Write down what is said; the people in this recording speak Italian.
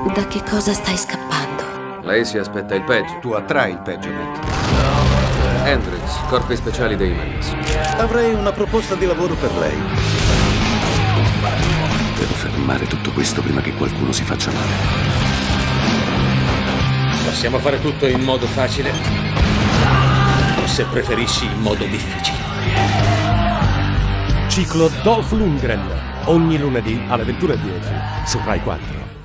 Da che cosa stai scappando? Lei si aspetta il peggio. Tu attrai il peggio, Betty. Hendrix, corpi speciali dei Marines. Avrei una proposta di lavoro per lei. Devo fermare tutto questo prima che qualcuno si faccia male. Possiamo fare tutto in modo facile, o se preferisci in modo difficile. Ciclo Dolph Lundgren, ogni lunedì alle 21:10 su Rai 4.